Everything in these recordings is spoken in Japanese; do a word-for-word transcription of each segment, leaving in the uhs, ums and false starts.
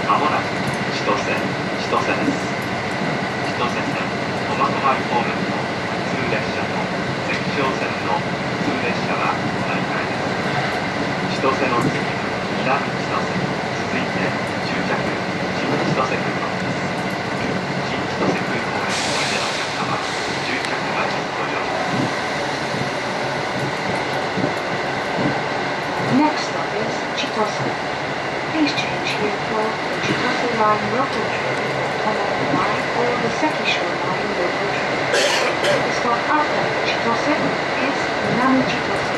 まもなく千歳、千歳です。千歳線苫小牧方面の普通列車と石勝線の普通列車はお乗り換えです。千歳の次は南千歳、続いて終着新千歳空港です。新千歳空港へおいでのお客様、終着までご乗車ください。 Next stop is Chitose. Please change here for the Chitose Line local train, Tomoe Line or the Sekisho Line local train. The stop after Chitose is Minami Chitose.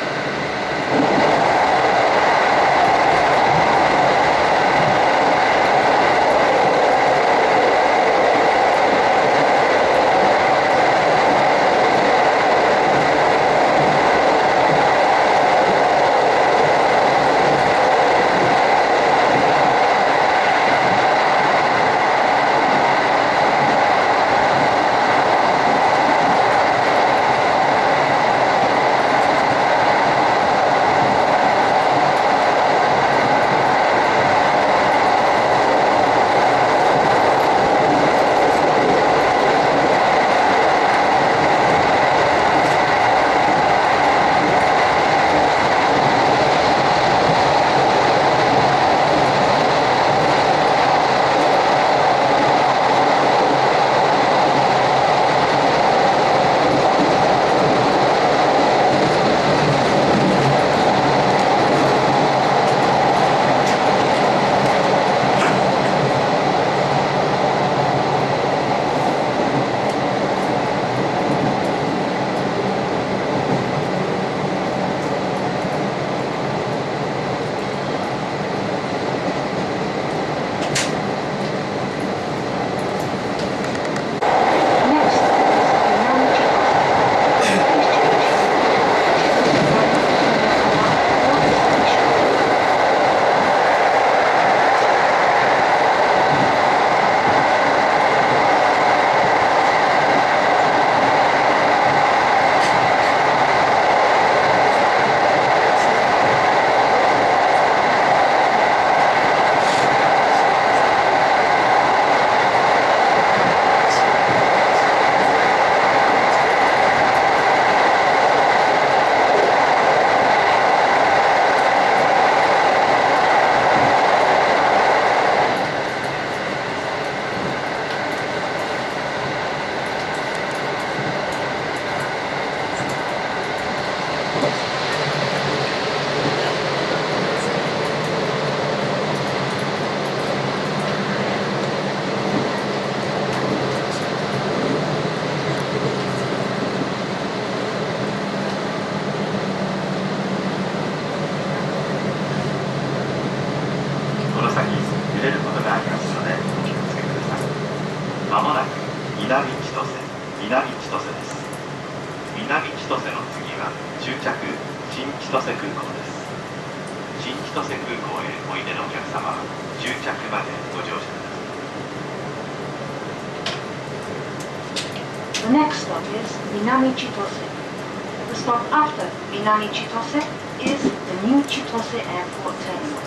The next stop is Minami Chitose. The stop after Minami Chitose is the new Chitose Airport Terminal.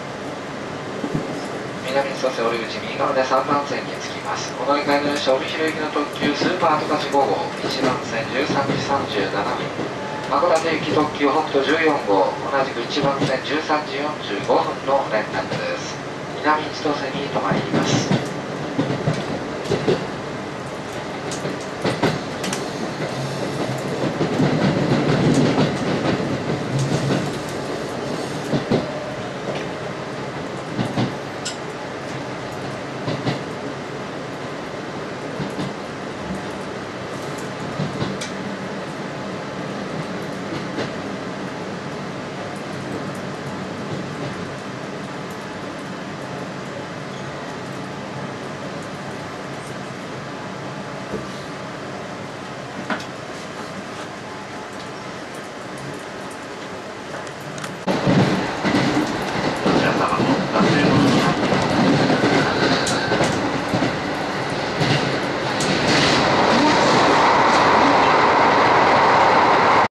南千歳折口右側でさんばん線に着きます。お乗り換えの列車帯広行きの特急スーパー十勝ご号いちばん線じゅうさんじさんじゅうななふん、函館行き特急北斗じゅうよん号同じくいちばん線じゅうさんじよんじゅうごふんの連絡です。南千歳に停まります。